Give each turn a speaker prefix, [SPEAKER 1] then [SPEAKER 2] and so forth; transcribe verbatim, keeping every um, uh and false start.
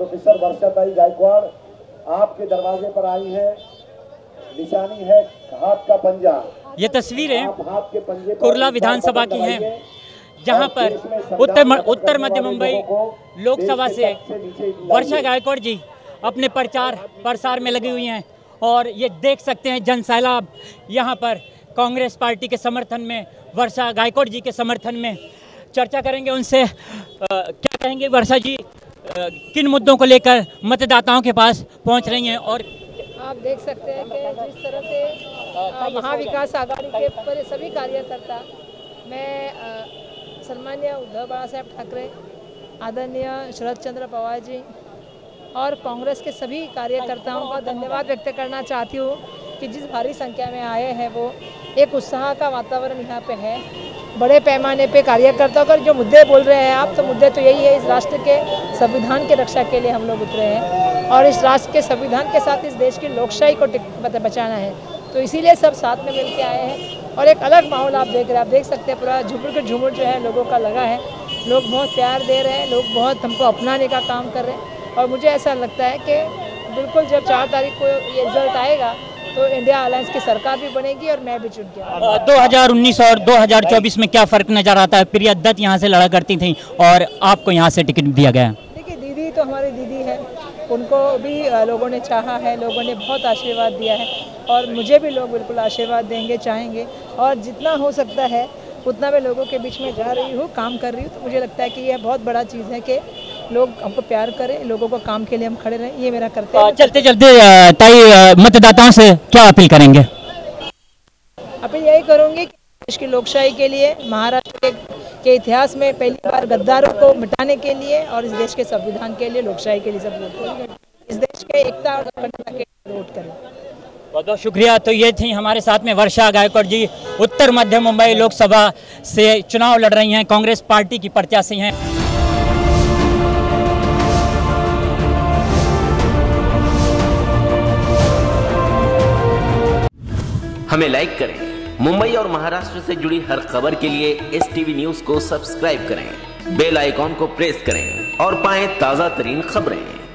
[SPEAKER 1] Officer वर्षाताई गायकवाड़ आपके दरवाजे पर आई हैं। निशानी है हाथ का पंजा।
[SPEAKER 2] ये तस्वीरें
[SPEAKER 1] हाथ के पंजे
[SPEAKER 2] कुर्ला विधानसभा की हैं, जहां पर उत्तर उत्तर मध्य मुंबई लोकसभा से वर्षा गायकवाड़ जी अपने प्रचार प्रसार में लगी हुई हैं। और ये देख सकते हैं जनसैलाब यहाँ पर कांग्रेस पार्टी के समर्थन में, वर्षा गायकवाड़ जी के समर्थन में। चर्चा करेंगे उनसे। आ, क्या कहेंगे वर्षा जी, आ, किन मुद्दों को लेकर मतदाताओं के पास पहुँच रही हैं? और
[SPEAKER 3] आप देख सकते हैं कि जिस तरह से महाविकास आघाड़ी के पर सभी कार्यकर्ता, मैं सम्माननीय उद्धव बाला साहेब ठाकरे, आदरणीय शरद चंद्र पवार जी और कांग्रेस के सभी कार्यकर्ताओं का धन्यवाद व्यक्त करना चाहती हूँ कि जिस भारी संख्या में आए हैं, वो एक उत्साह का वातावरण यहाँ पे है। बड़े पैमाने पे कार्यकर्ताओं का जो मुद्दे बोल रहे हैं आप, तो मुद्दे तो यही है, इस राष्ट्र के संविधान की रक्षा के लिए हम लोग उतरे हैं और इस राष्ट्र के संविधान के साथ इस देश की लोकशाही को बचाना है। तो इसीलिए सब साथ में मिल के आए हैं और एक अलग माहौल आप देख रहे हैं। आप देख सकते हैं पूरा झुमुर के झुमुर जो है लोगों का लगा है। लोग बहुत प्यार दे रहे हैं, लोग बहुत हमको अपनाने का काम कर रहे हैं। और मुझे ऐसा लगता है कि बिल्कुल जब चार तारीख को ये रिजल्ट आएगा तो इंडिया अलायंस की सरकार भी बनेगी और मैं भी चुन गया।
[SPEAKER 2] दो हज़ार उन्नीस और दो हज़ार चौबीस में क्या फ़र्क नज़र आता है? प्रिया दत्त यहाँ से लड़ा करती थी और आपको यहाँ से टिकट दिया गया।
[SPEAKER 3] देखिए, दीदी तो हमारी दीदी है, उनको भी लोगों ने चाहा है, लोगों ने बहुत आशीर्वाद दिया है और मुझे भी लोग बिल्कुल आशीर्वाद देंगे, चाहेंगे। और जितना हो सकता है उतना मैं लोगों के बीच में जा रही हूँ, काम कर रही हूँ। तो मुझे लगता है कि यह बहुत बड़ा चीज़ है कि लोग हमको प्यार करें, लोगों को काम के लिए हम खड़े रहें, ये मेरा कर्तव्य।
[SPEAKER 2] चलते चलते ताई मतदाताओं से क्या अपील करेंगे?
[SPEAKER 3] अपील यही करूँगी कि देश की लोकशाही के लिए, महाराष्ट्र के इतिहास में पहली बार गद्दारों को मिटाने के लिए और इस देश के संविधान के लिए, लोकशाही के लिए सब वोट, इस देश के एकता और अखंडता के लिए वोट करें।
[SPEAKER 2] बहुत बहुत शुक्रिया। तो ये थी हमारे साथ में वर्षा गायकवाड़ जी, उत्तर मध्य मुंबई लोकसभा से चुनाव लड़ रही हैं, कांग्रेस पार्टी की प्रत्याशी हैं।
[SPEAKER 4] हमें लाइक करें। मुंबई और महाराष्ट्र से जुड़ी हर खबर के लिए एस टीवी न्यूज को सब्सक्राइब करें, बेल आइकॉन को प्रेस करें और पाएं ताजा तरीन खबरें।